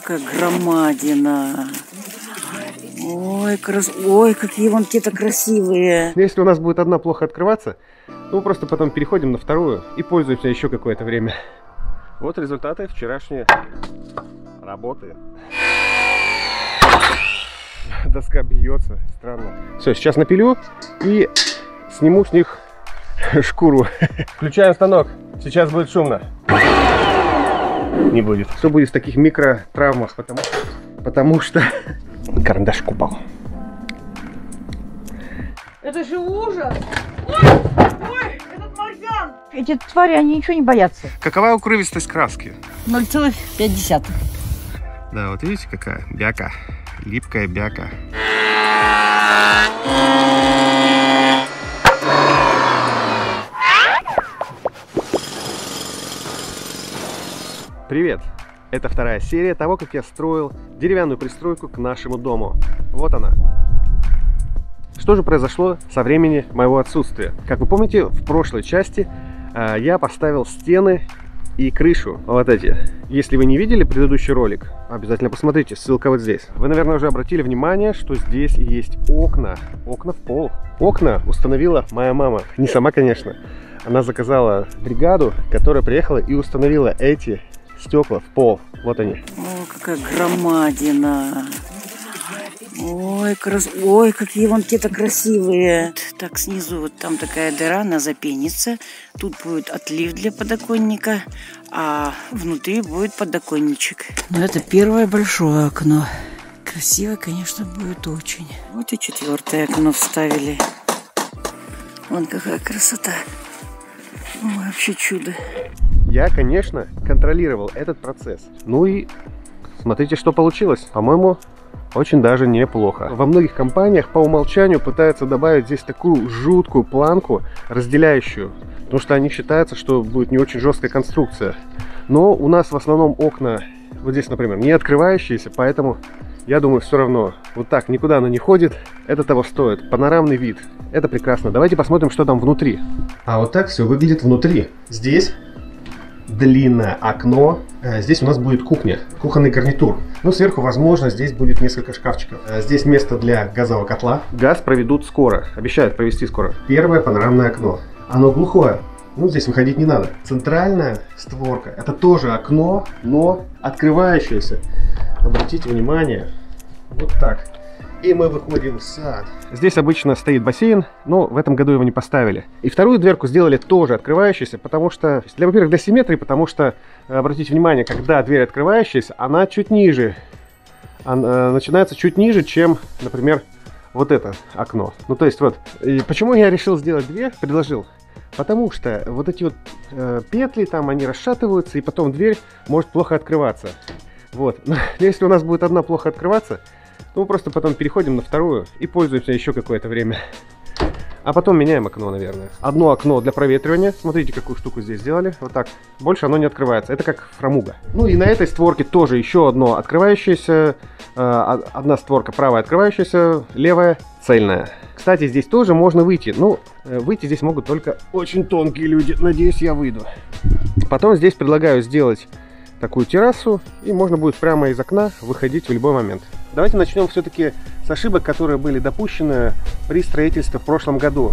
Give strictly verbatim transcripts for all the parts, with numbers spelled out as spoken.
какая громадина. Ой, крас... Ой, какие вон те-то красивые. Если у нас будет одна плохо открываться, ну просто потом переходим на вторую и пользуемся еще какое-то время. Вот результаты вчерашней работы. Доска бьется, странно. Все, сейчас напилю и сниму с них шкуру. Включаем станок. Сейчас будет шумно. Не будет. Все будет в таких микротравмах, потому, потому что карандаш упал. Это же ужас! Ой, ой, этот марган! Эти твари, они ничего не боятся. Какова укрывистость краски? ноль целых пять десятых. Да, вот видите, какая бяка. Липкая бяка. Привет! Это вторая серия того, как я строил деревянную пристройку к нашему дому. Вот она. Что же произошло со времени моего отсутствия? Как вы помните, в прошлой части э, я поставил стены и крышу. Вот эти. Если вы не видели предыдущий ролик, обязательно посмотрите, ссылка вот здесь. Вы, наверное, уже обратили внимание, что здесь есть окна. Окна в пол. Окна установила моя мама. Не сама, конечно. Она заказала бригаду, которая приехала и установила эти стекла в пол. Вот они. О, какая громадина. Ой, крас... Ой, какие вон те-то красивые. Так, снизу вот там такая дыра, она запенится. Тут будет отлив для подоконника, а внутри будет подоконничек. Ну, это первое большое окно. Красиво, конечно, будет очень. Вот и четвертое окно вставили. Вон какая красота. Ой, вообще чудо. Я, конечно, контролировал этот процесс. Ну и смотрите, что получилось. По-моему, очень даже неплохо. Во многих компаниях по умолчанию пытаются добавить здесь такую жуткую планку, разделяющую. Потому что они считаются, что будет не очень жесткая конструкция. Но у нас в основном окна, вот здесь, например, не открывающиеся, поэтому я думаю, все равно вот так никуда она не ходит. Это того стоит. Панорамный вид. Это прекрасно. Давайте посмотрим, что там внутри. А вот так все выглядит внутри. Здесь длинное окно. Здесь у нас будет кухня, кухонный гарнитур. Ну, сверху, возможно, здесь будет несколько шкафчиков. Здесь место для газового котла. Газ проведут скоро. Обещают провести скоро. Первое панорамное окно. Оно глухое. Ну, здесь выходить не надо. Центральная створка. Это тоже окно, но открывающееся. Обратите внимание. Вот так. И мы выходим в сад. Здесь обычно стоит бассейн, но в этом году его не поставили. И вторую дверку сделали тоже открывающейся, потому что, для, во-первых, для симметрии, потому что, обратите внимание, когда дверь открывающаяся, она чуть ниже. Она начинается чуть ниже, чем, например, вот это окно. Ну, то есть, вот. И почему я решил сделать две, предложил? Потому что вот эти вот э, петли, там, они расшатываются, и потом дверь может плохо открываться. Вот. Но если у нас будет одна плохо открываться, то мы просто потом переходим на вторую и пользуемся еще какое-то время. А потом меняем окно, наверное. Одно окно для проветривания. Смотрите, какую штуку здесь сделали. Вот так. Больше оно не открывается. Это как фрамуга. Ну и на этой створке тоже еще одно открывающееся. Э, одна створка правая открывающаяся, левая цельная. Кстати, здесь тоже можно выйти. Ну, выйти здесь могут только очень тонкие люди. Надеюсь, я выйду. Потом здесь предлагаю сделать такую террасу, и можно будет прямо из окна выходить в любой момент. Давайте начнем все-таки с ошибок, которые были допущены при строительстве в прошлом году.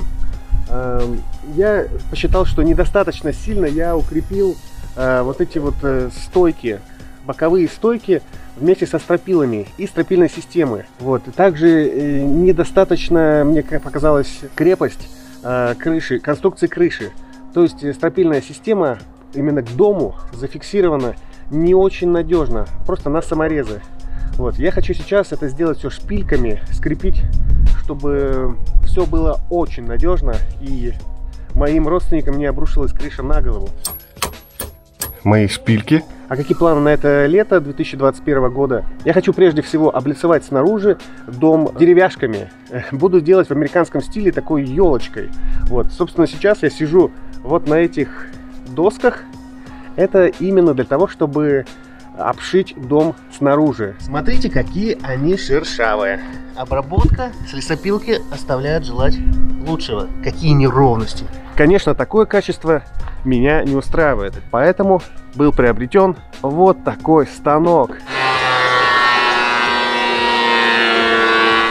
Я посчитал, что недостаточно сильно я укрепил вот эти вот стойки, боковые стойки вместе со стропилами и стропильной системой. Вот. Также недостаточно, мне показалась, крепость крыши, конструкции крыши. То есть стропильная система именно к дому зафиксирована не очень надежно, просто на саморезы. Вот. Я хочу сейчас это сделать все шпильками, скрепить, чтобы все было очень надежно и моим родственникам не обрушилась крыша на голову. Мои шпильки. А какие планы на это лето две тысячи двадцать первого года? Я хочу прежде всего облицевать снаружи дом деревяшками. Буду делать в американском стиле такой елочкой. Вот. Собственно, сейчас я сижу вот на этих досках. Это именно для того, чтобы обшить дом снаружи. Смотрите, какие они шершавые. Обработка с лесопилки оставляет желать лучшего. Какие неровности. Конечно, такое качество меня не устраивает. Поэтому был приобретен вот такой станок.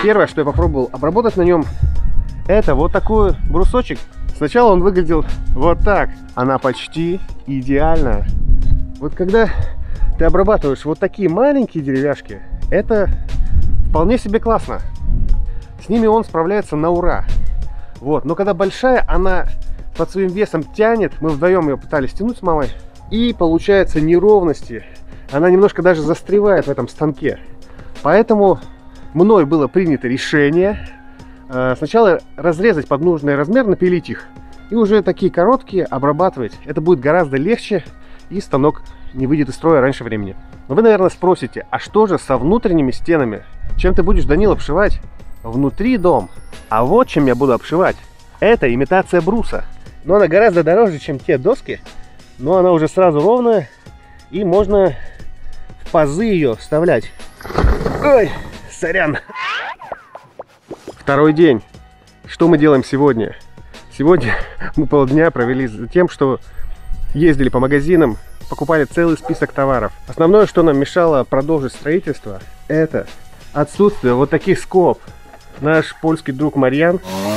Первое, что я попробовал обработать на нем, это вот такой брусочек. Сначала он выглядел вот так. Она почти идеальная. Вот когда ты обрабатываешь вот такие маленькие деревяшки, это вполне себе классно. С ними он справляется на ура. Вот. Но когда большая, она под своим весом тянет. Мы вдвоем ее пытались тянуть с мамой. И получается неровности. Она немножко даже застревает в этом станке. Поэтому мной было принято решение э, сначала разрезать под нужный размер, напилить их. И уже такие короткие обрабатывать. Это будет гораздо легче. И станок не выйдет из строя раньше времени. Но вы, наверное, спросите, а что же со внутренними стенами? Чем ты будешь, Данил, обшивать внутри дом? А вот чем я буду обшивать. Это имитация бруса. Но она гораздо дороже, чем те доски. Но она уже сразу ровная. И можно в пазы ее вставлять. Ой, сорян. Второй день. Что мы делаем сегодня? Сегодня мы полдня провели за тем, что ездили по магазинам, покупали целый список товаров. Основное, что нам мешало продолжить строительство, это отсутствие вот таких скоб. Наш польский друг Марьян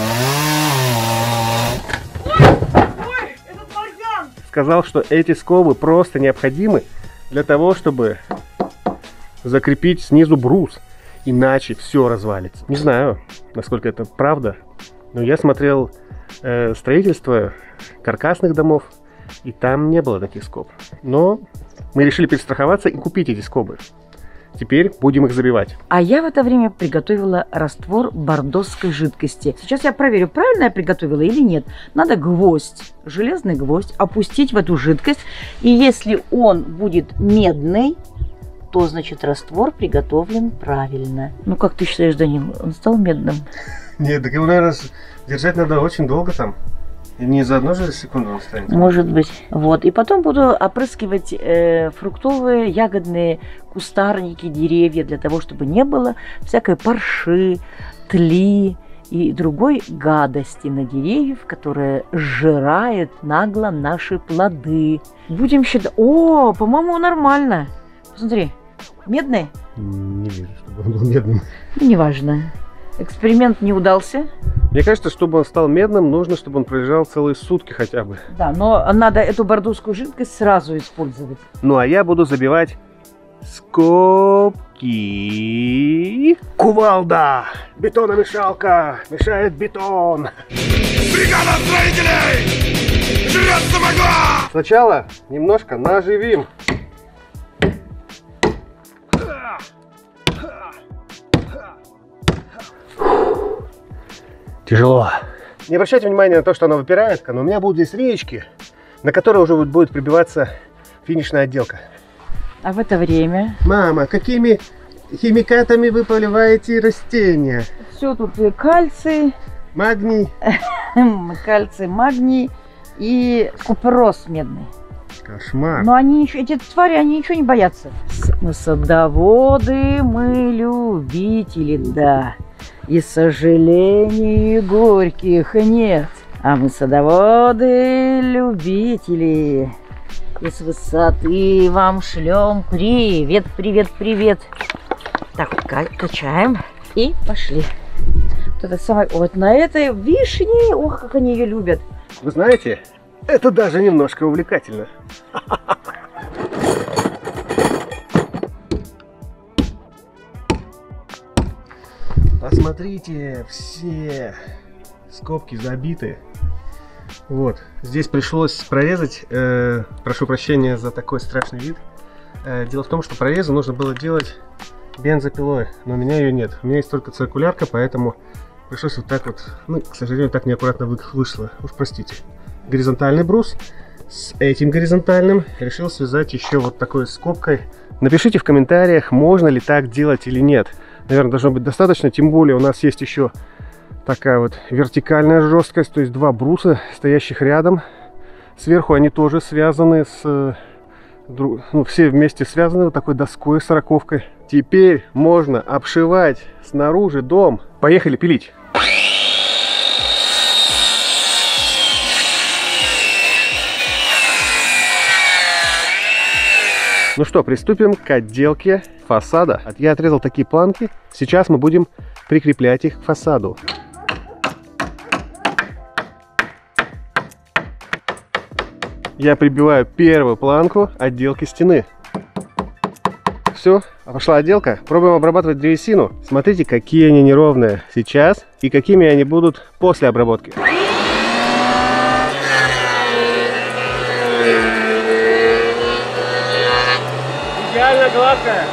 сказал, что эти скобы просто необходимы для того, чтобы закрепить снизу брус. Иначе все развалится. Не знаю, насколько это правда, но я смотрел э, строительство каркасных домов, и там не было таких скоб. Но мы решили перестраховаться и купить эти скобы. Теперь будем их забивать. А я в это время приготовила раствор бордосской жидкости. Сейчас я проверю, правильно я приготовила или нет. Надо гвоздь, железный гвоздь, опустить в эту жидкость. И если он будет медный, то, значит, раствор приготовлен правильно. Ну, как ты считаешь, Данил, он стал медным? Нет, так его, наверное, держать надо очень долго там. И не за одну же секунду он станет. Может быть. Вот. И потом буду опрыскивать э, фруктовые, ягодные кустарники, деревья, для того, чтобы не было всякой парши, тли и другой гадости на деревьев, которая сжирает нагло наши плоды. Будем считать... О, по-моему, нормально. Посмотри. Медный? Не вижу, чтобы он был медным. Ну, неважно. Эксперимент не удался. Мне кажется, чтобы он стал медным, нужно, чтобы он пролежал целые сутки хотя бы. Да, но надо эту бордоскую жидкость сразу использовать. Ну, а я буду забивать скобки. Кувалда! Бетономешалка! Мешает бетон! Бригада строителей! Жрет самогон! Сначала немножко наживим. Тяжело. Не обращайте внимания на то, что она выпирает, но у меня будут здесь реечки, на которые уже будет прибиваться финишная отделка. А в это время... Мама, какими химикатами вы поливаете растения? Все тут и кальций, магний, кальций, магний и купероз медный. Кошмар. Но они еще, эти твари, они ничего не боятся. Мы садоводы, мы любители, да. И сожалений горьких нет. А мы садоводы, любители. И с высоты вам шлем привет, привет, привет. Так, качаем и пошли. Вот это самое, вот на этой вишне, ох, как они ее любят. Вы знаете, это даже немножко увлекательно. Посмотрите, все скобки забиты. Вот, здесь пришлось прорезать, э, прошу прощения за такой страшный вид. Э, дело в том, что прорезы нужно было делать бензопилой, но у меня ее нет. У меня есть только циркулярка, поэтому пришлось вот так вот, ну, к сожалению, так неаккуратно вышло. Уж простите. Горизонтальный брус с этим горизонтальным решил связать еще вот такой скобкой. Напишите в комментариях, можно ли так делать или нет. Наверное, должно быть достаточно, тем более у нас есть еще такая вот вертикальная жесткость, то есть два бруса, стоящих рядом. Сверху они тоже связаны с... Ну, все вместе связаны вот такой доской сороковкой. Теперь можно обшивать снаружи дом. Поехали пилить! Ну что, приступим к отделке фасада. Я отрезал такие планки. Сейчас мы будем прикреплять их к фасаду. Я прибиваю первую планку отделки стены. Все, пошла отделка. Пробуем обрабатывать древесину. Смотрите, какие они неровные сейчас и какими они будут после обработки. Идеально гладкая.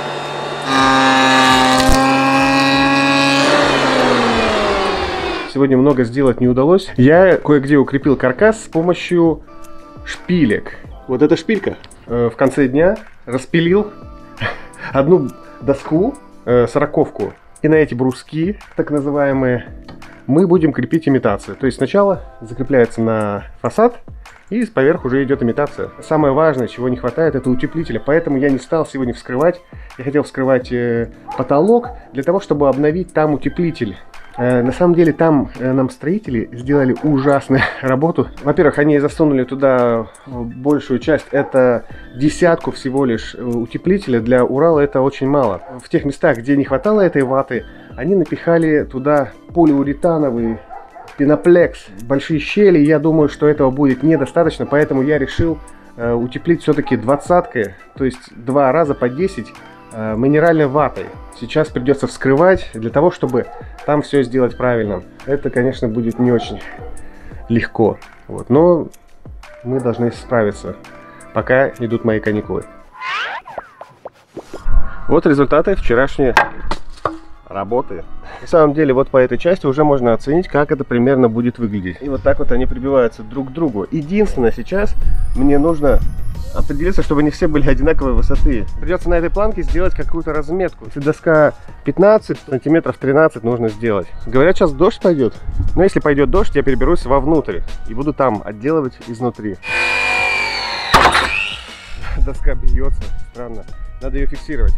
Сегодня много сделать не удалось. Я кое-где укрепил каркас с помощью шпилек. Вот эта шпилька э, в конце дня распилил одну доску, э, сороковку, и на эти бруски, так называемые, мы будем крепить имитацию. То есть сначала закрепляется на фасад, и поверх уже идет имитация. Самое важное, чего не хватает, это утеплителя. Поэтому я не стал сегодня вскрывать. Я хотел вскрывать э, потолок для того, чтобы обновить там утеплитель. Э, на самом деле там э, нам строители сделали ужасную работу. Во-первых, они засунули туда большую часть. Это десятку всего лишь утеплителя. Для Урала это очень мало. В тех местах, где не хватало этой ваты, они напихали туда полиуретановый пеноплекс, большие щели. Я думаю, что этого будет недостаточно, поэтому я решил э, утеплить все-таки двадцаткой, то есть два раза по десять э, минеральной ватой. Сейчас придется вскрывать для того, чтобы там все сделать правильно. Это, конечно, будет не очень легко, вот, но мы должны справиться, пока идут мои каникулы. Вот результаты вчерашней работы. На самом деле, вот по этой части уже можно оценить, как это примерно будет выглядеть. И вот так вот они прибиваются друг к другу. Единственное, сейчас мне нужно определиться, чтобы они все были одинаковой высоты. Придется на этой планке сделать какую-то разметку. Если доска пятнадцать сантиметров, тринадцать нужно сделать. Говорят, сейчас дождь пойдет. Но если пойдет дождь, я переберусь вовнутрь и буду там отделывать изнутри. Доска бьется. Странно. Надо ее фиксировать.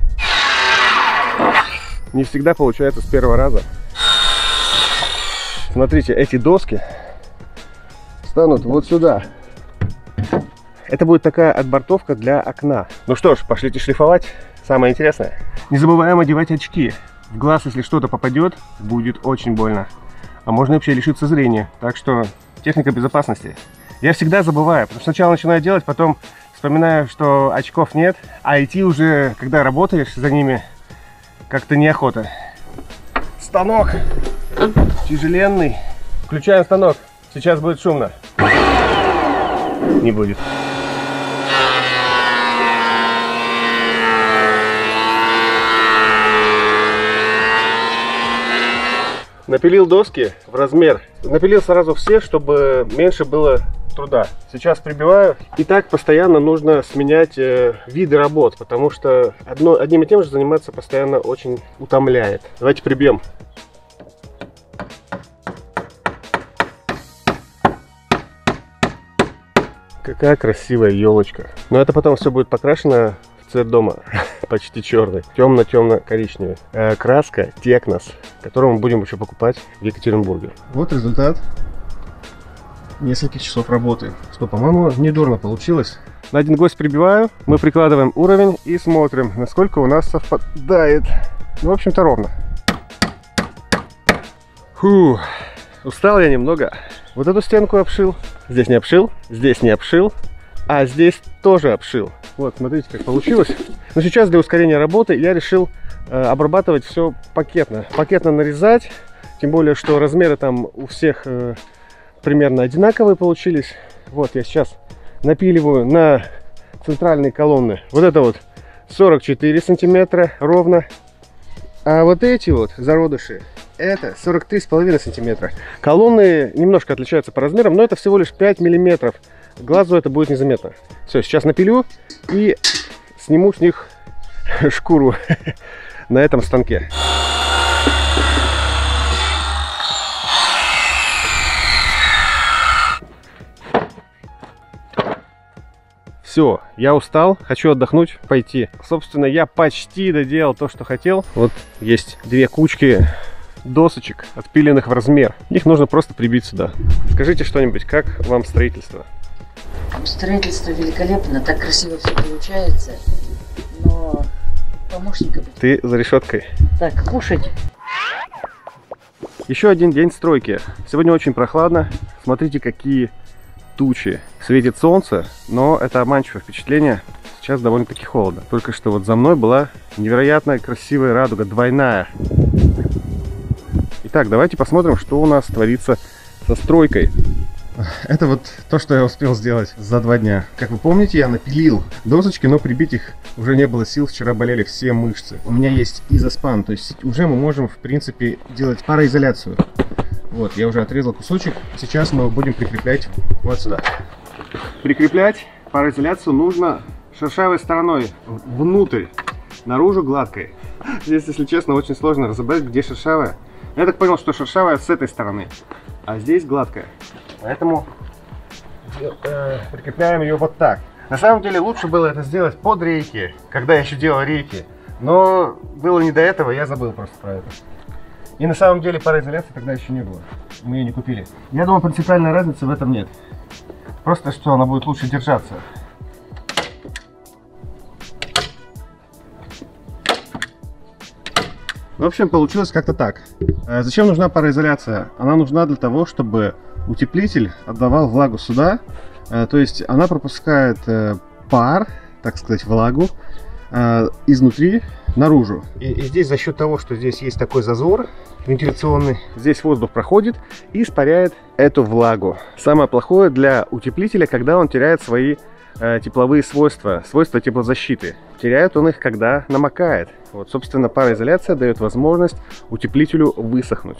Не всегда получается с первого раза. Смотрите, эти доски станут вот сюда. Это будет такая отбортовка для окна. Ну что ж, пошлите шлифовать. Самое интересное. Не забываем одевать очки. В глаз, если что-то попадет, будет очень больно. А можно вообще лишиться зрения. Так что техника безопасности. Я всегда забываю. Потому что сначала начинаю делать, потом вспоминаю, что очков нет. А идти уже, когда работаешь за ними, как-то неохота. Станок тяжеленный. Включаем станок. Сейчас будет шумно. Не будет. Напилил доски в размер. Напилил сразу все, чтобы меньше было труда. Сейчас прибиваю. И так постоянно нужно сменять э, виды работ, потому что одно, одним и тем же заниматься постоянно очень утомляет. Давайте прибьем. Какая красивая елочка. Но это потом все будет покрашено в цвет дома. Почти черный. Темно-темно-коричневый. Э, краска Технос, которую мы будем еще покупать в Екатеринбурге. Вот результат нескольких часов работы. Что, по-моему, недурно получилось. На один гвоздь прибиваю, мы прикладываем уровень и смотрим, насколько у нас совпадает. Ну, в общем-то, ровно. Фу, устал я немного. Вот эту стенку обшил. Здесь не обшил, здесь не обшил, а здесь тоже обшил. Вот, смотрите, как получилось. Но сейчас для ускорения работы я решил э, обрабатывать все пакетно. Пакетно нарезать, тем более, что размеры там у всех э, примерно одинаковые получились. Вот я сейчас напиливаю на центральные колонны. Вот это вот сорок четыре сантиметра ровно. А вот эти вот зародыши, это сорок три с половиной сантиметра. Колонны немножко отличаются по размерам, но это всего лишь пять миллиметров. Глазу это будет незаметно. Все, сейчас напилю и сниму с них шкуру на этом станке. Все, я устал, хочу отдохнуть, пойти. Собственно, я почти доделал то, что хотел. Вот есть две кучки досочек, отпиленных в размер. Их нужно просто прибить сюда. Скажите что-нибудь, как вам строительство? Строительство великолепно, так красиво все получается. Но помощника... Ты за решеткой. Так, кушать. Еще один день стройки. Сегодня очень прохладно. Смотрите, какие тучи. Светит солнце, но это обманчивое впечатление. Сейчас довольно-таки холодно. Только что вот за мной была невероятно красивая радуга, двойная. Итак, давайте посмотрим, что у нас творится со стройкой. Это вот то, что я успел сделать за два дня. Как вы помните, я напилил досочки, но прибить их уже не было сил. Вчера болели все мышцы. У меня есть изоспан, то есть уже мы можем, в принципе, делать пароизоляцию. Вот, я уже отрезал кусочек. Сейчас мы будем прикреплять вот сюда. Прикреплять пароизоляцию нужно шершавой стороной внутрь, наружу гладкой. Здесь, если честно, очень сложно разобрать, где шершавая. Я так понял, что шершавая с этой стороны, а здесь гладкая. Поэтому э, прикрепляем ее вот так. На самом деле лучше было это сделать под рейки, когда я еще делал рейки. Но было не до этого, я забыл просто про это. И на самом деле пароизоляции тогда еще не было. Мы ее не купили. Я думаю, принципиальной разницы в этом нет. Просто что она будет лучше держаться. В общем, получилось как-то так. Зачем нужна пароизоляция? Она нужна для того, чтобы утеплитель отдавал влагу сюда. То есть она пропускает пар, так сказать, влагу изнутри наружу. И, и здесь за счет того, что здесь есть такой зазор вентиляционный, здесь воздух проходит и испаряет эту влагу. Самое плохое для утеплителя, когда он теряет свои э, тепловые свойства, свойства теплозащиты. Теряет он их, когда намокает. Вот, собственно, пароизоляция дает возможность утеплителю высохнуть.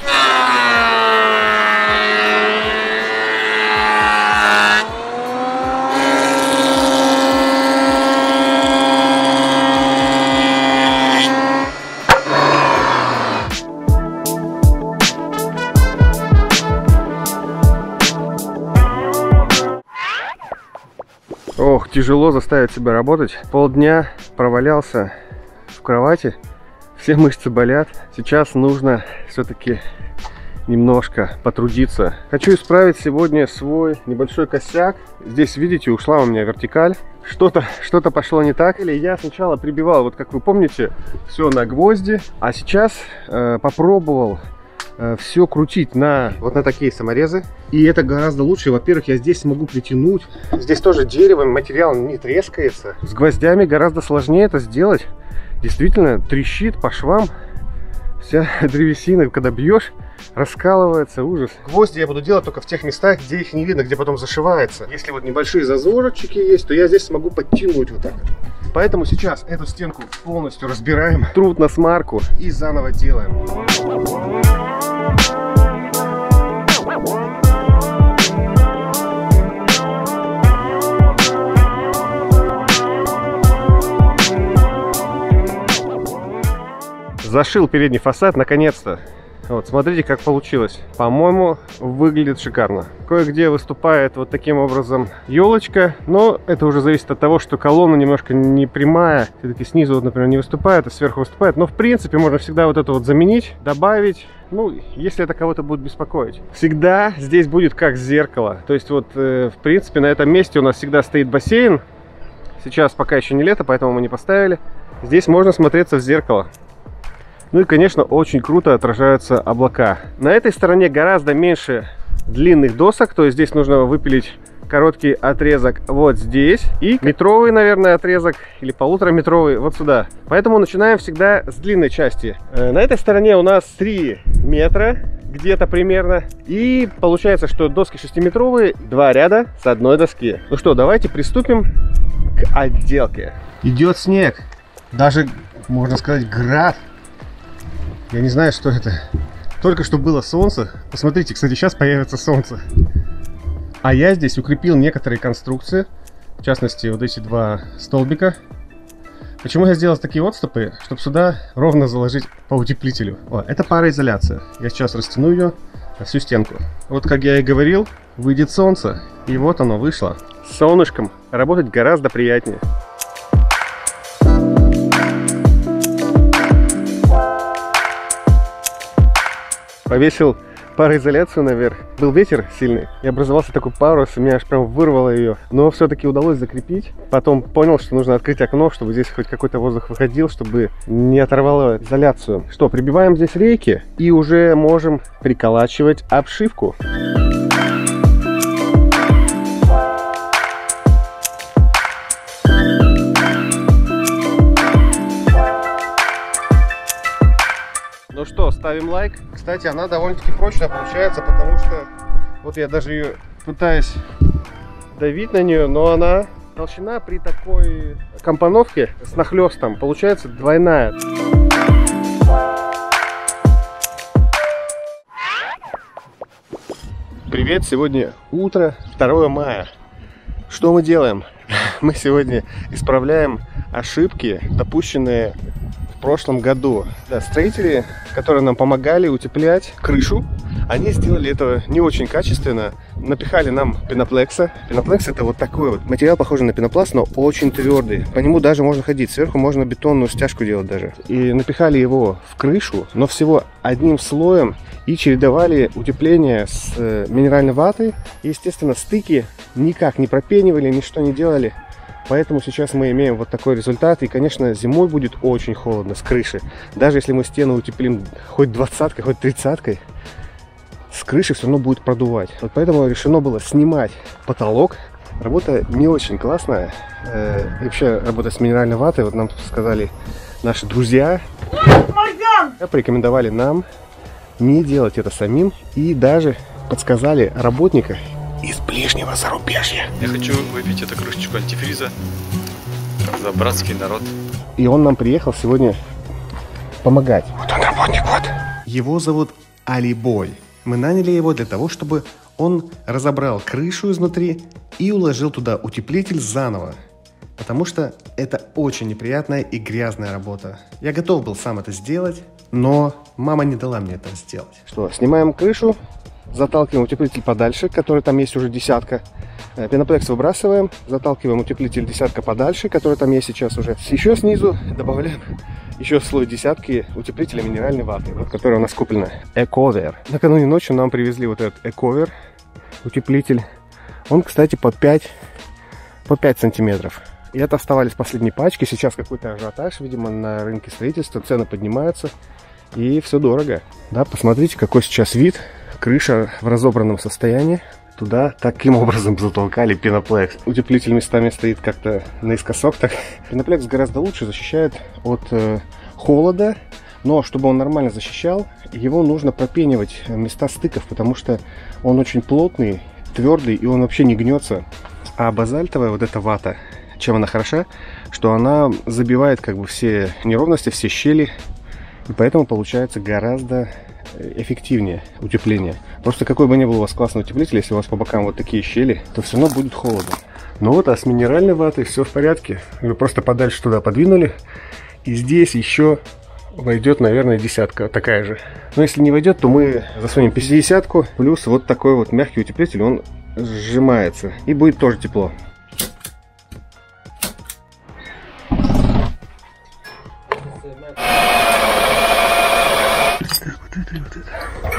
Ох, тяжело заставить себя работать. Полдня провалялся в кровати, все мышцы болят. Сейчас нужно все-таки немножко потрудиться. Хочу исправить сегодня свой небольшой косяк. Здесь, видите, ушла у меня вертикаль. Что-то что-то пошло не так. Или я сначала прибивал, вот как вы помните, все на гвозди. А сейчас э, попробовал все крутить на вот на такие саморезы, и это гораздо лучше. Во-первых, я здесь смогу притянуть. Здесь тоже дерево, материал не трескается. С гвоздями гораздо сложнее это сделать. Действительно трещит по швам. Вся древесина, когда бьешь, раскалывается, ужас. Гвозди я буду делать только в тех местах, где их не видно, где потом зашивается. Если вот небольшие зазорчики есть, то я здесь смогу подтянуть вот так. Поэтому сейчас эту стенку полностью разбираем, труд на смарку и заново делаем. Зашил передний фасад наконец-то. Вот, смотрите, как получилось. По-моему, выглядит шикарно. Кое-где выступает вот таким образом елочка, но это уже зависит от того, что колонна немножко не прямая. Все-таки снизу, вот, например, не выступает, а сверху выступает. Но, в принципе, можно всегда вот это вот заменить, добавить. Ну, если это кого-то будет беспокоить. Всегда здесь будет как зеркало. То есть, вот, э, в принципе, на этом месте у нас всегда стоит бассейн. Сейчас пока еще не лето, поэтому мы не поставили. Здесь можно смотреться в зеркало. Ну и, конечно, очень круто отражаются облака. На этой стороне гораздо меньше длинных досок, то есть здесь нужно выпилить короткий отрезок вот здесь и метровый, наверное, отрезок или полутораметровый вот сюда. Поэтому начинаем всегда с длинной части. На этой стороне у нас три метра где-то примерно. И получается, что доски шестиметровые, два ряда с одной доски. Ну что, давайте приступим к отделке. Идет снег, даже, можно сказать, град. Я не знаю, что это. Только что было солнце. Посмотрите, кстати, сейчас появится солнце. А я здесь укрепил некоторые конструкции. В частности, вот эти два столбика. Почему я сделал такие отступы? Чтобы сюда ровно заложить по утеплителю. О, это пароизоляция. Я сейчас растяну ее на всю стенку. Вот, как я и говорил, выйдет солнце. И вот оно вышло. С солнышком работать гораздо приятнее. Повесил пароизоляцию наверх. Был ветер сильный, и образовался такой парус, и меня аж прям вырвало ее. Но все-таки удалось закрепить. Потом понял, что нужно открыть окно, чтобы здесь хоть какой-то воздух выходил, чтобы не оторвало изоляцию. Что, прибиваем здесь рейки и уже можем приколачивать обшивку. Ну что, ставим лайк. Кстати, она довольно-таки прочная получается, потому что вот я даже ее пытаюсь давить на нее, но она толщина при такой компоновке с нахлестом получается двойная. Привет, сегодня утро, второе мая. Что мы делаем? Мы сегодня исправляем ошибки, допущенные в прошлом году. Да, строители, которые нам помогали утеплять крышу, они сделали это не очень качественно. Напихали нам пеноплекса. Пеноплекс — это вот такой вот материал, похожий на пенопласт, но очень твердый. По нему даже можно ходить. Сверху можно бетонную стяжку делать даже. И напихали его в крышу, но всего одним слоем. И чередовали утепление с э, минеральной ватой. И, естественно, стыки никак не пропенивали, ничто не делали. Поэтому сейчас мы имеем вот такой результат. И, конечно, зимой будет очень холодно с крыши. Даже если мы стену утеплим хоть двадцаткой, хоть тридцаткой, с крыши все равно будет продувать. Вот поэтому решено было снимать потолок. Работа не очень классная. Э, и вообще работа с минеральной ватой. Вот нам сказали наши друзья. Порекомендовали нам не делать это самим. И даже подсказали работника из ближнего зарубежья. Я хочу выпить эту кружечку антифриза за братский народ. И он нам приехал сегодня помогать. Вот он работник, вот. Его зовут Алибой. Мы наняли его для того, чтобы он разобрал крышу изнутри и уложил туда утеплитель заново. Потому что это очень неприятная и грязная работа. Я готов был сам это сделать, но мама не дала мне это сделать. Что, снимаем крышу, заталкиваем утеплитель подальше, который там есть уже десятка. Пеноплекс выбрасываем, заталкиваем утеплитель десятка подальше, который там есть сейчас уже. Еще снизу добавляем еще слой десятки утеплителя минеральной ваты, вот, которая у нас куплена. Эковер. Накануне ночью нам привезли вот этот Эковер утеплитель. Он, кстати, по пять сантиметров. И это оставались последние пачки. Сейчас какой-то ажиотаж, видимо, на рынке строительства. Цены поднимаются. И все дорого. Да, посмотрите, какой сейчас вид. Крыша в разобранном состоянии. Туда таким образом затолкали пеноплекс. Утеплитель местами стоит как-то наискосок. Так. Пеноплекс гораздо лучше защищает от э, холода. Но чтобы он нормально защищал, его нужно пропенивать места стыков, потому что он очень плотный, твердый, и он вообще не гнется. А базальтовая вот эта вата, чем она хороша, что она забивает как бы все неровности, все щели. И поэтому получается гораздо эффективнее утепление. Просто какой бы ни был у вас классный утеплитель, если у вас по бокам вот такие щели, то все равно будет холодно. Ну вот, а с минеральной ватой все в порядке. Вы просто подальше туда подвинули. И здесь еще войдет, наверное, десятка такая же. Но если не войдет, то мы засунем пятидесятку. Плюс вот такой вот мягкий утеплитель, он сжимается. И будет тоже тепло. Вот это.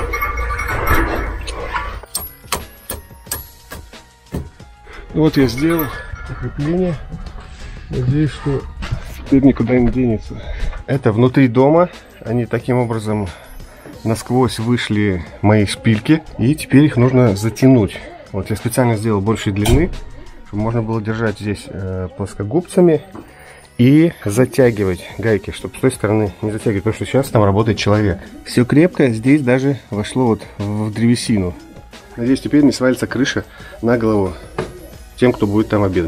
Вот я сделал укрепление. Надеюсь, что теперь никуда не денется. Это внутри дома. Они таким образом насквозь вышли мои шпильки. И теперь их нужно затянуть. Вот я специально сделал большей длины, чтобы можно было держать здесь э, плоскогубцами и затягивать гайки, чтобы с той стороны не затягивать, потому что сейчас там работает человек. Все крепко, здесь даже вошло вот в древесину. Надеюсь, теперь не свалится крыша на голову тем, кто будет там обедать.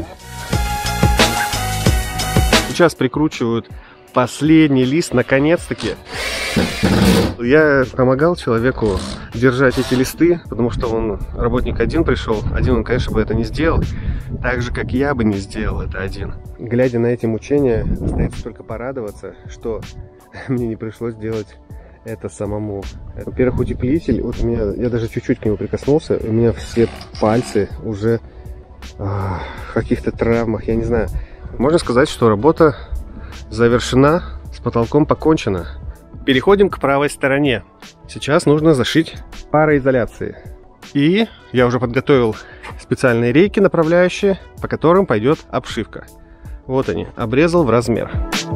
Сейчас прикручивают последний лист, наконец-таки. Я помогал человеку держать эти листы, потому что он, работник один пришел. Один он, конечно, бы это не сделал. Так же, как я бы не сделал это один. Глядя на эти мучения, остается только порадоваться, что мне не пришлось делать это самому. Во-первых, утеплитель, вот у меня, я даже чуть-чуть к нему прикоснулся, у меня все пальцы уже а, в каких-то травмах, я не знаю. Можно сказать, что работа завершена, с потолком покончено. Переходим к правой стороне. Сейчас нужно зашить пароизоляцией. И я уже подготовил специальные рейки направляющие, по которым пойдет обшивка. Вот они, обрезал в размер.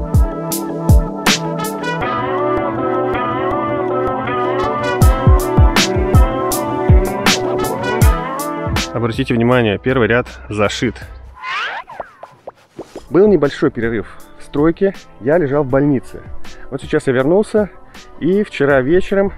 Обратите внимание, первый ряд зашит. Был небольшой перерыв в стройке, я лежал в больнице. Вот сейчас я вернулся, и вчера вечером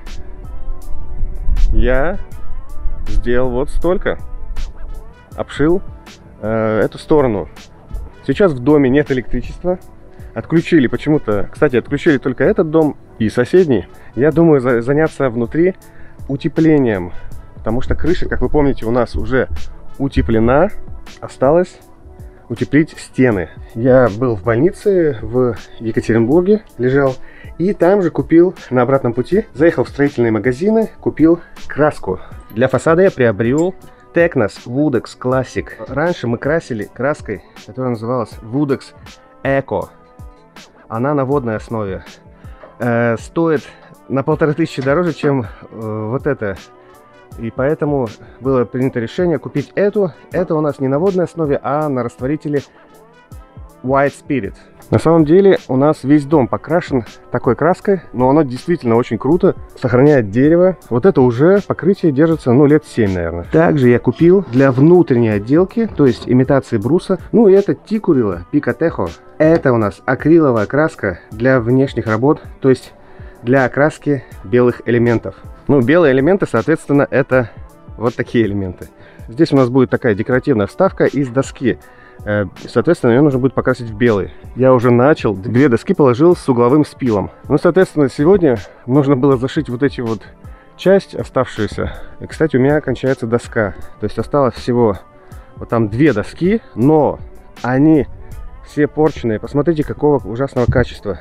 я сделал вот столько. Обшил э, эту сторону. Сейчас в доме нет электричества. Отключили почему-то, кстати, отключили только этот дом и соседний. Я думаю за, заняться внутри утеплением. Потому что крыша, как вы помните, у нас уже утеплена. Осталось утеплить стены. Я был в больнице в Екатеринбурге, лежал. И там же купил на обратном пути, заехал в строительные магазины, купил краску. Для фасада я приобрел Tecnos Woodex Classic. Раньше мы красили краской, которая называлась Woodex Eco. Она на водной основе. Э, стоит на полторы тысячи дороже, чем э, вот это. И поэтому было принято решение купить эту. Это у нас не на водной основе, а на растворителе White Spirit. На самом деле у нас весь дом покрашен такой краской, но оно действительно очень круто, сохраняет дерево. Вот это уже покрытие держится, ну, лет семь, наверное. Также я купил для внутренней отделки, то есть имитации бруса, ну, и это Tikkurila Picatejo. Это у нас акриловая краска для внешних работ, то есть для окраски белых элементов. Ну, белые элементы, соответственно, это вот такие элементы. Здесь у нас будет такая декоративная вставка из доски. Соответственно, ее нужно будет покрасить в белый. Я уже начал, две доски положил с угловым спилом. Ну, соответственно, сегодня нужно было зашить вот эти вот часть оставшуюся. И, кстати, у меня кончается доска. То есть осталось всего вот там две доски, но они все порченные. Посмотрите, какого ужасного качества.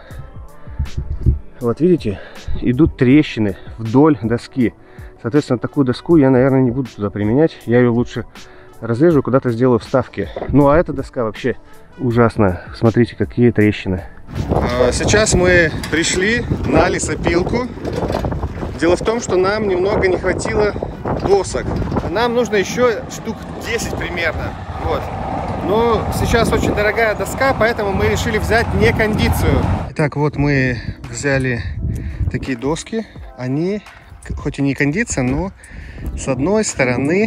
Вот видите, идут трещины вдоль доски. Соответственно, такую доску я, наверное, не буду туда применять. Я ее лучше разрежу, куда-то сделаю вставки. Ну, а эта доска вообще ужасная. Смотрите, какие трещины. Сейчас мы пришли на лесопилку. Дело в том, что нам немного не хватило досок. Нам нужно еще штук десять примерно. Вот. Но сейчас очень дорогая доска, поэтому мы решили взять не кондицию. Итак, вот мы взяли такие доски. Они, хоть и не кондиция, но с одной стороны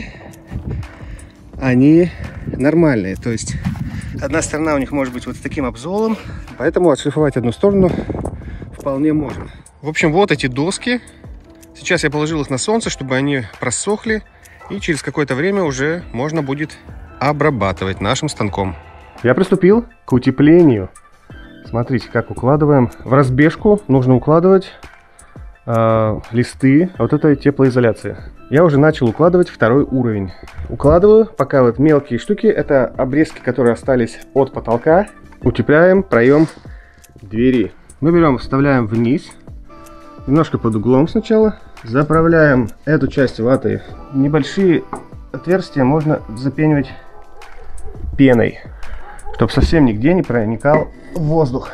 они нормальные. То есть одна сторона у них может быть вот с таким обзолом, поэтому отшлифовать одну сторону вполне можно. В общем, вот эти доски. Сейчас я положил их на солнце, чтобы они просохли, и через какое-то время уже можно будет обрабатывать нашим станком. Я приступил к утеплению. Смотрите, как укладываем. В разбежку нужно укладывать э, листы вот этой теплоизоляции. Я уже начал укладывать второй уровень. Укладываю пока вот мелкие штуки. Это обрезки, которые остались от потолка. Утепляем проем двери. Мы берем, вставляем вниз. Немножко под углом сначала. Заправляем эту часть ватой. Небольшие отверстия можно запенивать пеной, чтобы совсем нигде не проникал воздух.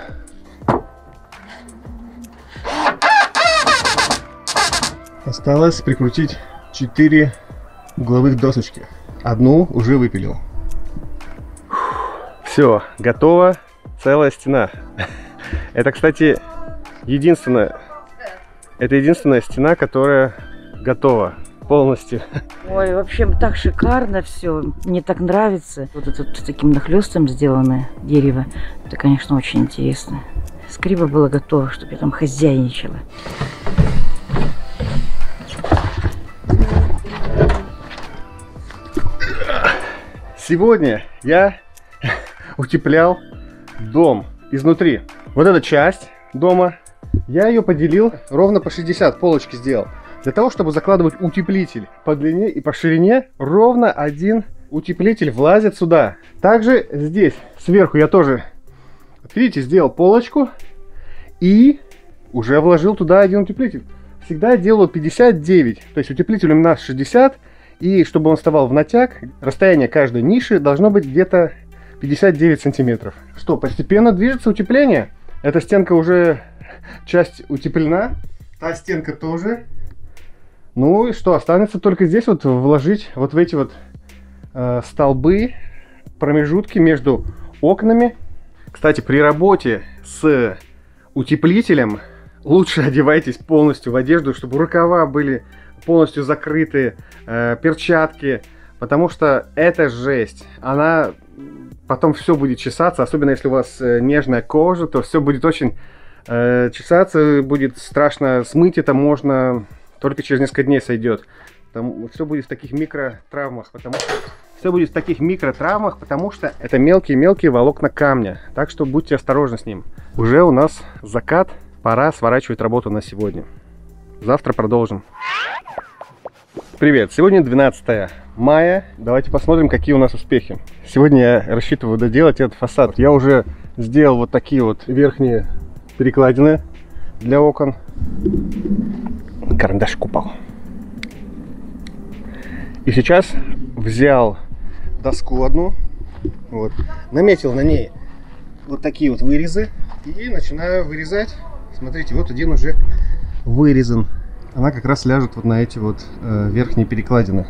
Осталось прикрутить четыре угловых досочки. Одну уже выпилил. Все, готово. Целая стена. Это, кстати, единственная, это единственная стена, которая готова полностью. Ой, вообще так шикарно все. Мне так нравится. Вот это вот таким нахлестом сделанное дерево. Это, конечно, очень интересно. Скриба было готово, чтобы я там хозяйничала. Сегодня я утеплял дом изнутри. Вот эта часть дома, я ее поделил ровно по шестьдесят, полочки сделал. Для того, чтобы закладывать утеплитель по длине и по ширине, ровно один утеплитель влазит сюда. Также здесь сверху я тоже, видите, сделал полочку и уже вложил туда один утеплитель. Всегда делаю пятьдесят девять, то есть утеплитель у нас шестьдесят, и чтобы он вставал в натяг, расстояние каждой ниши должно быть где-то пятьдесят девять сантиметров. Что, постепенно движется утепление. Эта стенка уже часть утеплена, та стенка тоже. Ну и что, останется только здесь вот вложить вот в эти вот э, столбы, промежутки между окнами. Кстати, при работе с утеплителем лучше одевайтесь полностью в одежду, чтобы рукава были полностью закрыты, э, перчатки, потому что это жесть. Она потом все будет чесаться, особенно если у вас э, нежная кожа, то все будет очень э, чесаться, будет страшно, смыть это можно только через несколько дней сойдет. Там все будет в таких микротравмах, потому что все будет в таких микротравмах, потому что это мелкие-мелкие волокна камня. Так что будьте осторожны с ним. Уже у нас закат, пора сворачивать работу на сегодня. Завтра продолжим. Привет, сегодня двенадцатое мая. Давайте посмотрим, какие у нас успехи. Сегодня я рассчитываю доделать этот фасад. Я уже сделал вот такие вот верхние перекладины для окон. Карандаш упал. И сейчас взял доску одну, вот, наметил на ней вот такие вот вырезы и начинаю вырезать. Смотрите, вот один уже вырезан. Она как раз ляжет вот на эти вот э, верхние перекладины.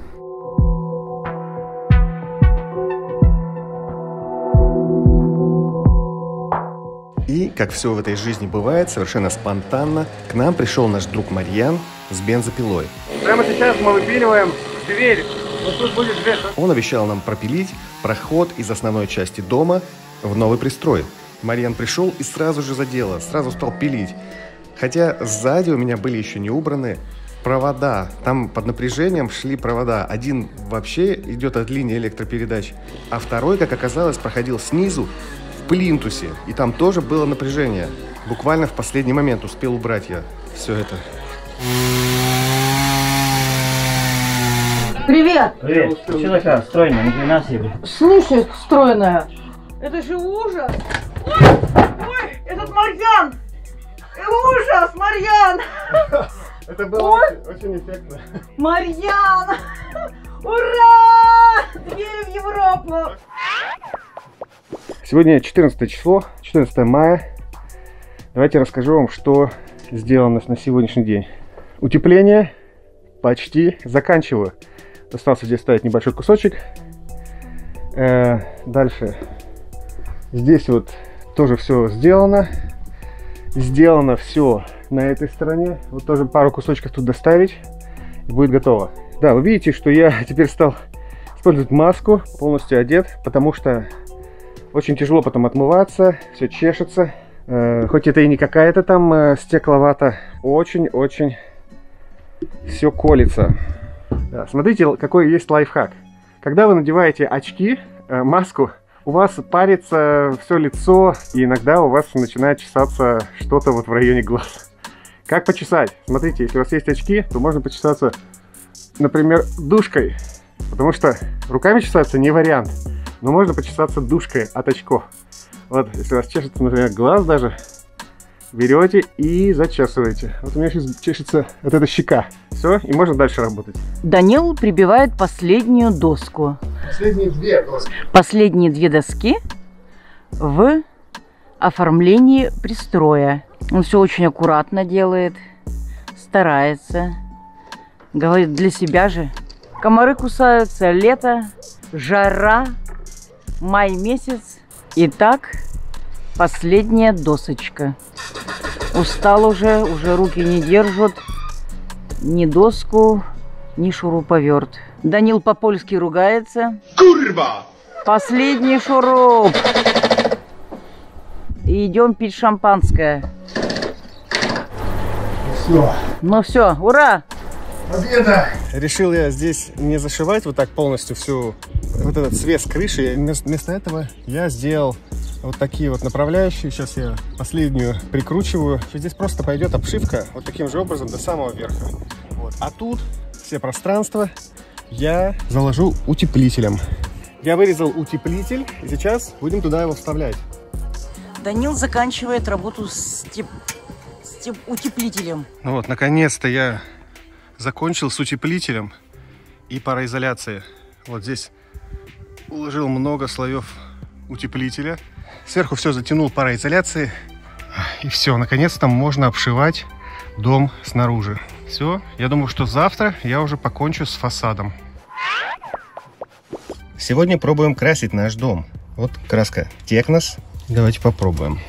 И, как все в этой жизни бывает, совершенно спонтанно к нам пришел наш друг Марьян с бензопилой. Прямо сейчас мы выпиливаем дверь. Вот тут будет дверь. Он обещал нам пропилить проход из основной части дома в новый пристрой. Марьян пришел и сразу же за дело, сразу стал пилить. Хотя сзади у меня были еще не убраны провода. Там под напряжением шли провода. Один вообще идет от линии электропередач, а второй, как оказалось, проходил снизу в плинтусе. И там тоже было напряжение. Буквально в последний момент успел убрать я все это. Привет! Привет! Что такая стройная, ни хрена себе. Слушай, стройная, это же ужас! Ой, ой, этот Марьян! Ужас, Марьян! Это было очень, очень эффектно. Марьян! Ура! Двери в Европу! Сегодня четырнадцатое число, четырнадцатое мая. Давайте расскажу вам, что сделано на сегодняшний день. Утепление почти заканчиваю. Остался здесь ставить небольшой кусочек. Э, дальше. Здесь вот тоже все сделано. Сделано все на этой стороне. Вот тоже пару кусочков тут доставить. И будет готово. Да, вы видите, что я теперь стал использовать маску. Полностью одет. Потому что очень тяжело потом отмываться. Все чешется. Э, хоть это и не какая-то там э, стекловата. Очень-очень все колется. Да, смотрите, какой есть лайфхак. Когда вы надеваете очки, э, маску, у вас парится все лицо, и иногда у вас начинает чесаться что-то вот в районе глаз. Как почесать? Смотрите, если у вас есть очки, то можно почесаться, например, душкой. Потому что руками чесаться не вариант. Но можно почесаться душкой от очков. Вот, если у вас чешется, например, глаз даже, берете и зачесываете. Вот у меня сейчас чешется вот эта щека. Все, и можно дальше работать. Данил прибивает последнюю доску. Последние две доски. Последние две доски в оформлении пристроя. Он все очень аккуратно делает, старается. Говорит, для себя же. Комары кусаются, лето, жара, май месяц. Итак, последняя досочка. Устал уже, уже руки не держат. Ни доску, ни шуруповерт. Данил по-польски ругается. Курва! Последний шуруп. И идем пить шампанское. Все. Ну все, ура! Победа! Решил я здесь не зашивать вот так полностью всю вот этот свес крыши. Вместо этого я сделал вот такие вот направляющие. Сейчас я последнюю прикручиваю. Здесь просто пойдет обшивка вот таким же образом до самого верха. Вот. А тут все пространства я заложу утеплителем. Я вырезал утеплитель, и сейчас будем туда его вставлять. Данил заканчивает работу с, теп... с теп... утеплителем. Ну вот, наконец-то я закончил с утеплителем и пароизоляцией. Вот здесь уложил много слоев утеплителя. Сверху все затянул пароизоляцией. И все, наконец-то можно обшивать дом снаружи. Все, я думаю, что завтра я уже покончу с фасадом. Сегодня пробуем красить наш дом. Вот краска Технос. Давайте попробуем.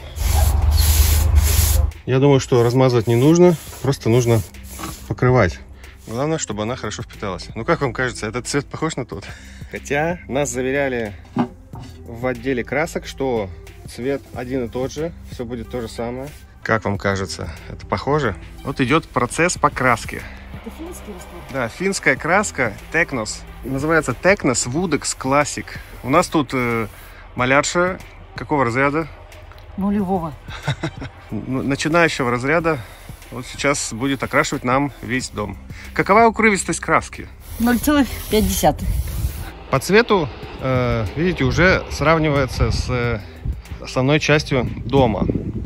Я думаю, что размазывать не нужно, просто нужно покрывать. Главное, чтобы она хорошо впиталась. Ну, как вам кажется, этот цвет похож на тот? Хотя нас заверяли в отделе красок, что цвет один и тот же, все будет то же самое. Как вам кажется, это похоже? Вот идет процесс покраски. Это финский расклад? Да, финская краска Технос. Называется Technos Woodex Classic. У нас тут э, малярша какого разряда? Нулевого. Начинающего разряда. Вот сейчас будет окрашивать нам весь дом. Какова укрывистость краски? ноль целых пять десятых. По цвету, э, видите, уже сравнивается с э, основной частью дома.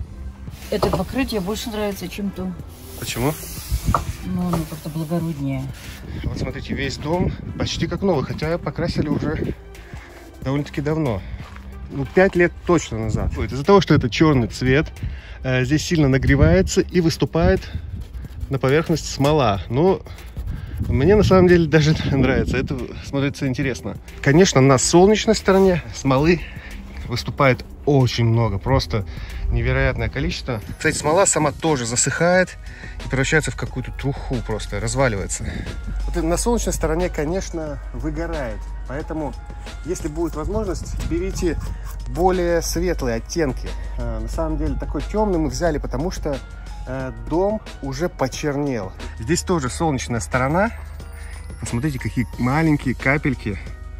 Это покрытие больше нравится, чем то. Почему? Ну, оно как-то благороднее. Вот смотрите, весь дом почти как новый, хотя покрасили уже довольно-таки давно. Ну, пять лет точно назад. Из-за того, что это черный цвет, э, здесь сильно нагревается и выступает на поверхность смола. Но мне на самом деле даже нравится, это смотрится интересно. Конечно, на солнечной стороне смолы выступает очень много, просто невероятное количество. Кстати, смола сама тоже засыхает и превращается в какую-то труху, просто разваливается. Вот на солнечной стороне, конечно, выгорает. Поэтому, если будет возможность, берите более светлые оттенки. На самом деле, такой темный мы взяли, потому что дом уже почернел. Здесь тоже солнечная сторона. Посмотрите, какие маленькие капельки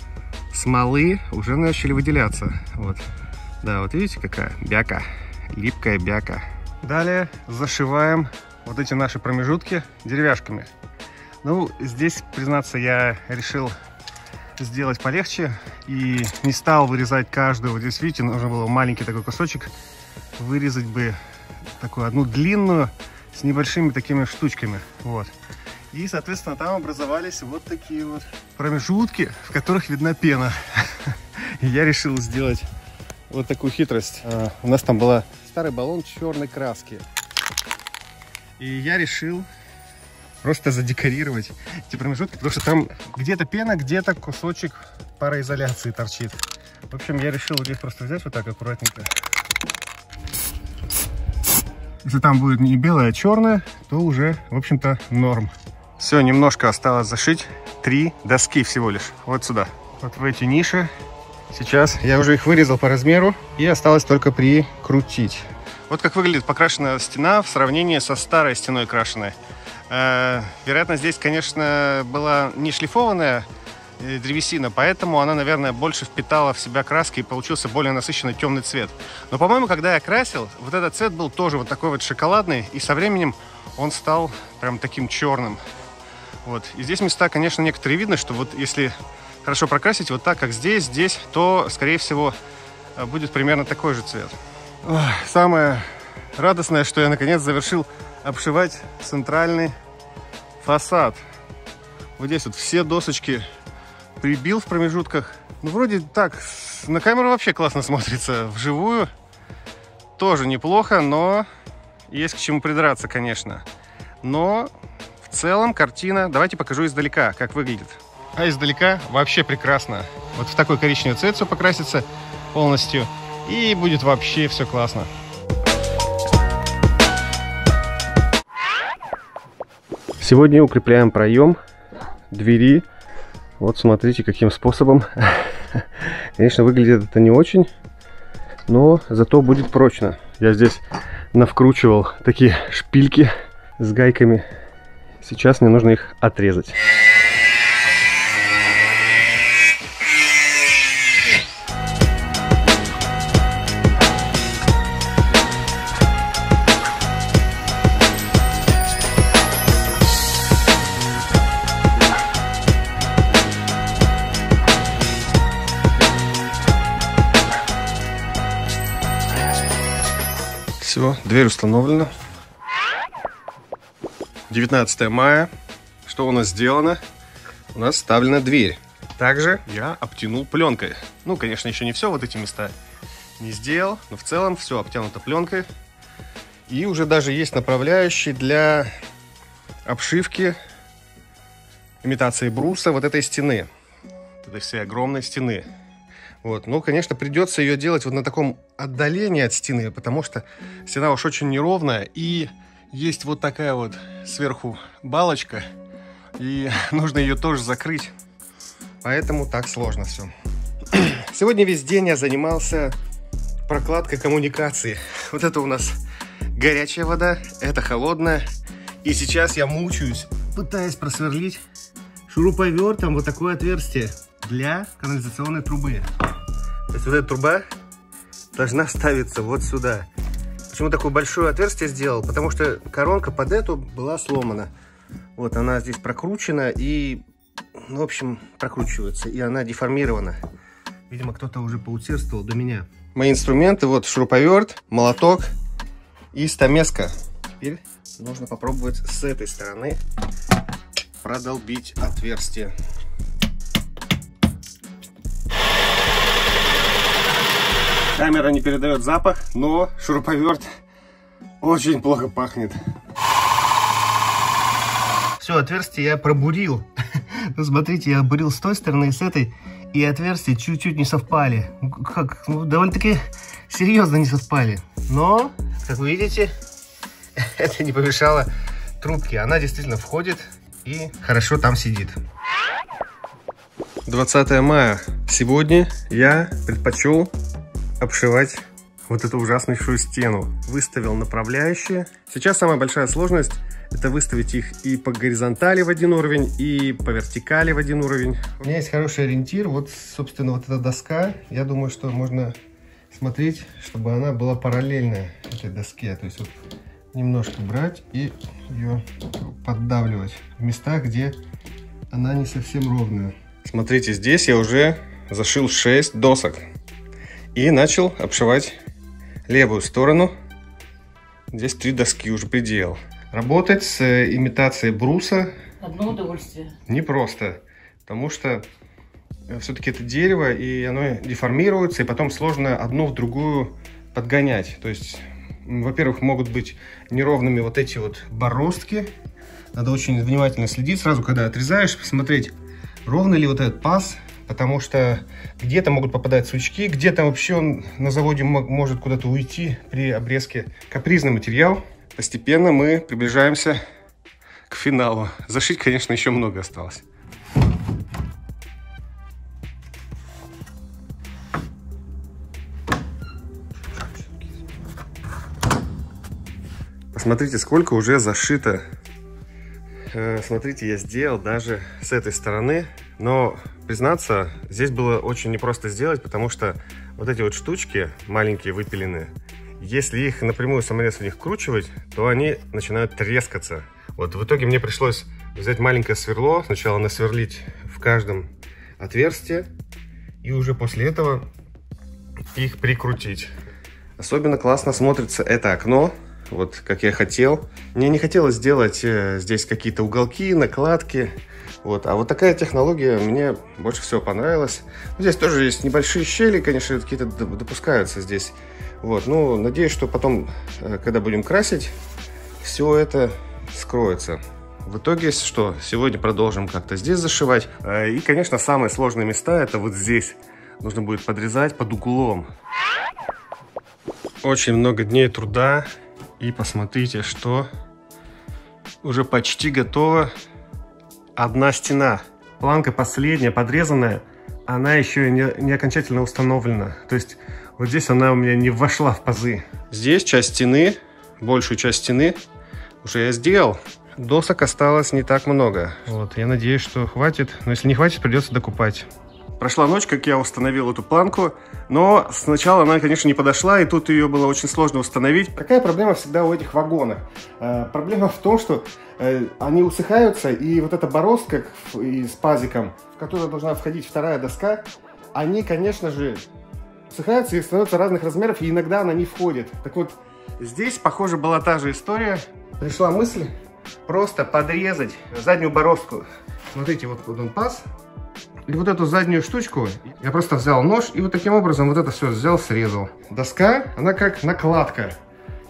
смолы уже начали выделяться. Вот. Да, вот видите, какая бяка, липкая бяка. Далее зашиваем вот эти наши промежутки деревяшками. Ну, здесь, признаться, я решил сделать полегче и не стал вырезать каждую. Вот здесь, видите, нужно было маленький такой кусочек вырезать бы, такую одну длинную с небольшими такими штучками. Вот. И, соответственно, там образовались вот такие вот промежутки, в которых видна пена. И я решил сделать вот такую хитрость. А, у нас там был старый баллон черной краски. И я решил просто задекорировать эти промежутки, потому что там где-то пена, где-то кусочек пароизоляции торчит. В общем, я решил здесь просто взять вот так аккуратненько. Если там будет не белое, а черное, то уже, в общем-то, норм. Все, немножко осталось зашить. Три доски всего лишь. Вот сюда. Вот в эти ниши. Сейчас я уже их вырезал по размеру. И осталось только прикрутить. Вот как выглядит покрашенная стена в сравнении со старой стеной крашеной. Э, вероятно, здесь, конечно, была не шлифованная древесина, поэтому она, наверное, больше впитала в себя краски и получился более насыщенный темный цвет. Но, по-моему, когда я красил, вот этот цвет был тоже вот такой вот шоколадный, и со временем он стал прям таким черным. Вот. И здесь места, конечно, некоторые видно, что вот если хорошо прокрасить вот так, как здесь, здесь, то, скорее всего, будет примерно такой же цвет. Ох, самое радостное, что я наконец завершил обшивать центральный фасад. Вот здесь вот все досочки прибил в промежутках. Ну, вроде так, на камеру вообще классно смотрится. Вживую тоже неплохо, но есть к чему придраться, конечно. Но в целом картина, давайте покажу издалека, как выглядит. А издалека вообще прекрасно. Вот в такой коричневый цвет все покрасится полностью. И будет вообще все классно. Сегодня укрепляем проем двери. Вот смотрите, каким способом. Конечно, выглядит это не очень, но зато будет прочно. Я здесь навкручивал такие шпильки с гайками. Сейчас мне нужно их отрезать. Все, дверь установлена. девятнадцатое мая. Что у нас сделано? У нас вставлена дверь. Также я обтянул пленкой. Ну, конечно, еще не все, вот эти места не сделал, но в целом все обтянуто пленкой. И уже даже есть направляющий для обшивки, имитации бруса вот этой стены. Вот этой всей огромной стены. Вот. Ну, конечно, придется ее делать вот на таком отдалении от стены, потому что стена уж очень неровная. И есть вот такая вот сверху балочка. И нужно ее тоже закрыть. Поэтому так сложно все. Сегодня весь день я занимался прокладкой коммуникации. Вот это у нас горячая вода, это холодная. И сейчас я мучаюсь, пытаясь просверлить шуруповертом вот такое отверстие для канализационной трубы. То есть вот эта труба должна ставиться вот сюда. Почему такое большое отверстие сделал? Потому что коронка под эту была сломана. Вот она здесь прокручена и, ну, в общем, прокручивается. И она деформирована. Видимо, кто-то уже поусердствовал до меня. Мои инструменты, вот шуруповерт, молоток и стамеска. Теперь нужно попробовать с этой стороны продолбить отверстие. Камера не передает запах, но шуруповерт очень плохо пахнет. Все, отверстие я пробурил. Ну, смотрите, я бурил с той стороны и с этой, и отверстия чуть-чуть не совпали. Как, ну, довольно-таки серьезно не совпали. Но, как вы видите, это не помешало трубке. Она действительно входит и хорошо там сидит. двадцатое мая. Сегодня я предпочел обшивать вот эту ужаснейшую стену. Выставил направляющие. Сейчас самая большая сложность — это выставить их и по горизонтали в один уровень, и по вертикали в один уровень. У меня есть хороший ориентир. Вот, собственно, вот эта доска. Я думаю, что можно смотреть, чтобы она была параллельная этой доске. То есть вот немножко брать и ее поддавливать в местах, где она не совсем ровная. Смотрите, здесь я уже зашил шесть досок. И начал обшивать левую сторону. Здесь три доски уже приделал. Работать с имитацией бруса одно удовольствие. Непросто, потому что все-таки это дерево, и оно деформируется, и потом сложно одну в другую подгонять. То есть, во-первых, могут быть неровными вот эти вот бороздки. Надо очень внимательно следить сразу, когда отрезаешь, посмотреть, ровно ли вот этот паз. Потому что где-то могут попадать сучки, где-то вообще он на заводе может куда-то уйти при обрезке. Капризный материал. Постепенно мы приближаемся к финалу. Зашить, конечно, еще много осталось. Посмотрите, сколько уже зашито. Смотрите, я сделал даже с этой стороны. Но, признаться, здесь было очень непросто сделать, потому что вот эти вот штучки, маленькие выпиленные, если их напрямую саморез в них вкручивать, то они начинают трескаться. Вот в итоге мне пришлось взять маленькое сверло, сначала насверлить в каждом отверстии, и уже после этого их прикрутить. Особенно классно смотрится это окно, вот как я хотел. Мне не хотелось сделать здесь какие-то уголки, накладки. Вот. А вот такая технология мне больше всего понравилась. Здесь тоже есть небольшие щели, конечно, какие-то допускаются здесь. Вот. Ну, надеюсь, что потом, когда будем красить, все это скроется. В итоге, что, сегодня продолжим как-то здесь зашивать. И, конечно, самые сложные места — это вот здесь. Нужно будет подрезать под углом. Очень много дней труда. И посмотрите, что уже почти готово. Одна стена. Планка последняя, подрезанная, она еще не, не окончательно установлена. То есть вот здесь она у меня не вошла в пазы. Здесь часть стены, большую часть стены уже я сделал. Досок осталось не так много. Вот, я надеюсь, что хватит. Но если не хватит, придется докупать. Прошла ночь, как я установил эту планку, но сначала она, конечно, не подошла, и тут ее было очень сложно установить. Какая проблема всегда у этих вагонов? Э, проблема в том, что э, они усыхаются, и вот эта бороздка с пазиком, в которую должна входить вторая доска, они, конечно же, усыхаются и становятся разных размеров, и иногда она не входит. Так вот, здесь, похоже, была та же история. Пришла мысль просто подрезать заднюю бороздку. Смотрите, вот, вот он паз. И вот эту заднюю штучку я просто взял нож и вот таким образом вот это все взял, срезал. Доска, она как накладка.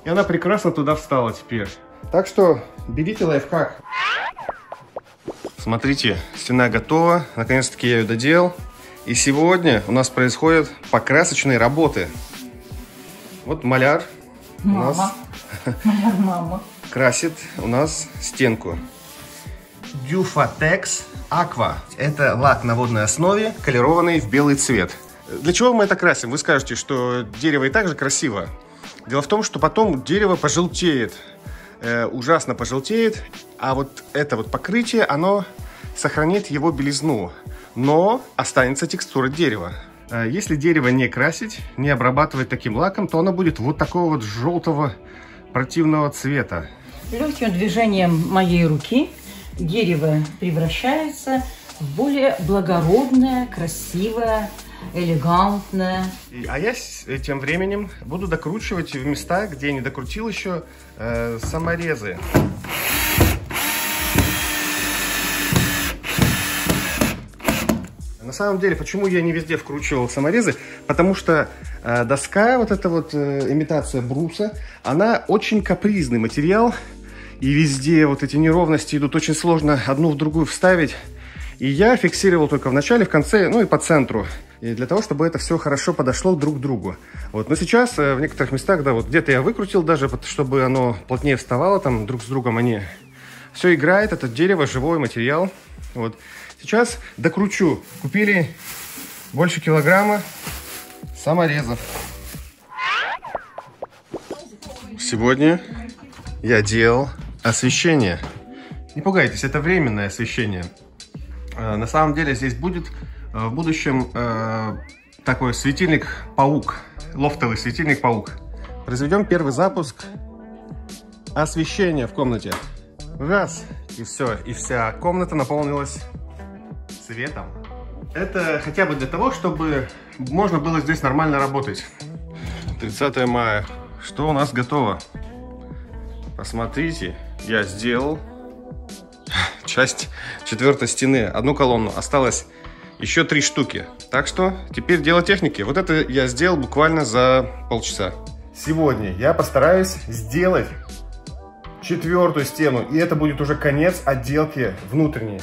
И она прекрасно туда встала теперь. Так что берите лайфхак. Смотрите, стена готова. Наконец-таки я ее доделал. И сегодня у нас происходят покрасочные работы. Вот маляр Мама. у нас Маляр мама. красит у нас стенку. Dufatex Aqua. Это лак на водной основе, колерованный в белый цвет. Для чего мы это красим? Вы скажете, что дерево и так же красиво. Дело в том, что потом дерево пожелтеет. Э, ужасно пожелтеет. А вот это вот покрытие, оно сохранит его белизну. Но останется текстура дерева. Э, если дерево не красить, не обрабатывать таким лаком, то оно будет вот такого вот желтого противного цвета. Легким движением моей руки дерево превращается в более благородное, красивое, элегантное. И, а я с, тем временем буду докручивать в места, где я не докрутил еще э, саморезы. На самом деле, почему я не везде вкручивал саморезы? Потому что э, доска, вот эта вот э, имитация бруса, она очень капризный материал. И везде вот эти неровности идут, очень сложно одну в другую вставить. И я фиксировал только в начале, в конце, ну и по центру. И для того, чтобы это все хорошо подошло друг к другу. Вот. Но сейчас в некоторых местах, да, вот где-то я выкрутил даже, чтобы оно плотнее вставало там друг с другом. Они... Все играет, это дерево, живой материал. Вот. Сейчас докручу. Купили больше килограмма саморезов. Сегодня я делал освещение. Не пугайтесь, это временное освещение. На самом деле здесь будет в будущем э, такой светильник-паук, лофтовый светильник-паук. Произведем первый запуск освещения в комнате. Раз, и все, и вся комната наполнилась светом. Это хотя бы для того, чтобы можно было здесь нормально работать. тридцатое мая. Что у нас готово? Посмотрите, я сделал часть четвертой стены, одну колонну. Осталось еще три штуки. Так что теперь дело техники. Вот это я сделал буквально за полчаса. Сегодня я постараюсь сделать четвертую стену. И это будет уже конец отделки внутренней.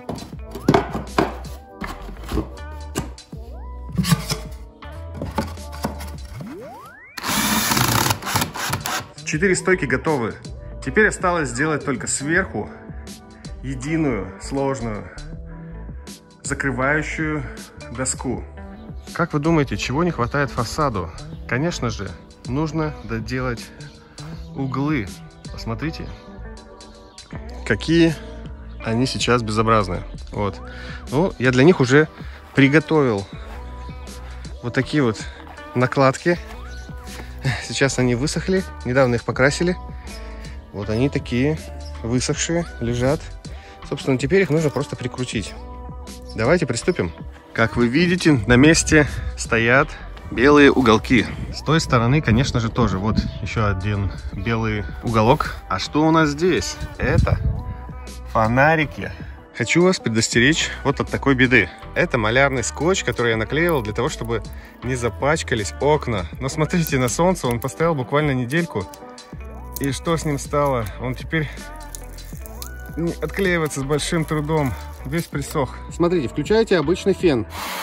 Четыре стойки готовы. Теперь осталось сделать только сверху единую, сложную, закрывающую доску. Как вы думаете, чего не хватает фасаду? Конечно же, нужно доделать углы. Посмотрите, какие они сейчас безобразные. Вот. Ну, я для них уже приготовил вот такие вот накладки. Сейчас они высохли, недавно их покрасили. Вот они такие высохшие, лежат. Собственно, теперь их нужно просто прикрутить. Давайте приступим. Как вы видите, на месте стоят белые уголки. С той стороны, конечно же, тоже. Вот еще один белый уголок. А что у нас здесь? Это фонарики. Хочу вас предостеречь вот от такой беды. Это малярный скотч, который я наклеивал для того, чтобы не запачкались окна. Но смотрите, на солнце он постоял буквально недельку. И что с ним стало? Он теперь отклеивается с большим трудом. Весь присох. Смотрите, включаете обычный фен.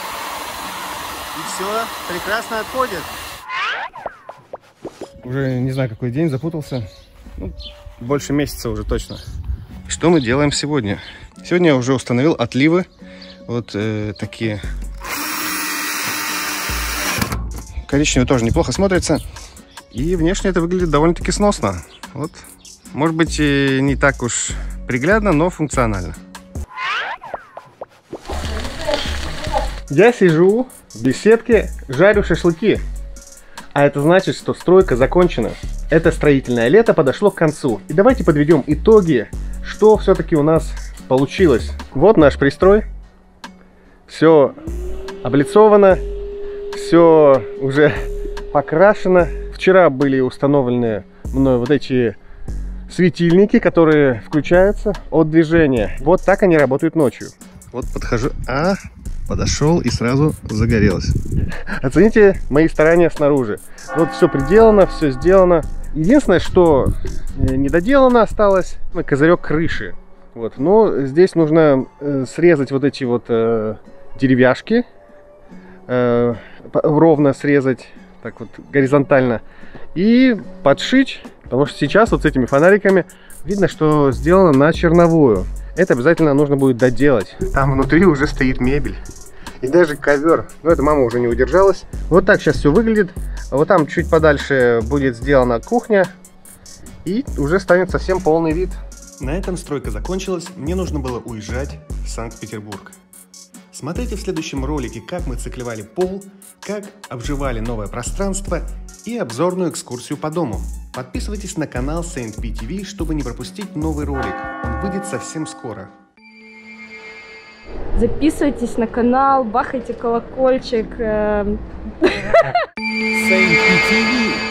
И все прекрасно отходит. Уже не знаю, какой день, запутался. Ну, больше месяца уже точно. Что мы делаем сегодня? Сегодня я уже установил отливы. Вот э, такие. Коричневый тоже неплохо смотрится. И внешне это выглядит довольно-таки сносно. Вот. Может быть, и не так уж приглядно, но функционально. Я сижу в беседке, жарю шашлыки. А это значит, что стройка закончена. Это строительное лето подошло к концу. И давайте подведем итоги, что все-таки у нас получилось. Вот наш пристрой. Все облицовано, все уже покрашено. Вчера были установлены мной вот эти светильники, которые включаются от движения. Вот так они работают ночью. Вот подхожу. А, Подошел и сразу загорелось. Оцените мои старания снаружи. Вот все приделано, все сделано. Единственное, что не доделано осталось, козырек крыши. Вот. Но здесь нужно срезать вот эти вот э, деревяшки, э, ровно срезать, так вот горизонтально, и подшить, потому что сейчас вот с этими фонариками видно, что сделано на черновую. Это обязательно нужно будет доделать. Там внутри уже стоит мебель. И даже ковер. Но это мама уже не удержалась. Вот так сейчас все выглядит. Вот там чуть подальше будет сделана кухня. И уже станет совсем полный вид. На этом стройка закончилась. Мне нужно было уезжать в Санкт-Петербург. Смотрите в следующем ролике, как мы циклевали пол, как обживали новое пространство и обзорную экскурсию по дому. Подписывайтесь на канал Saint P T V, чтобы не пропустить новый ролик. Он выйдет совсем скоро. Записывайтесь на канал, бахайте колокольчик. Saint P T V.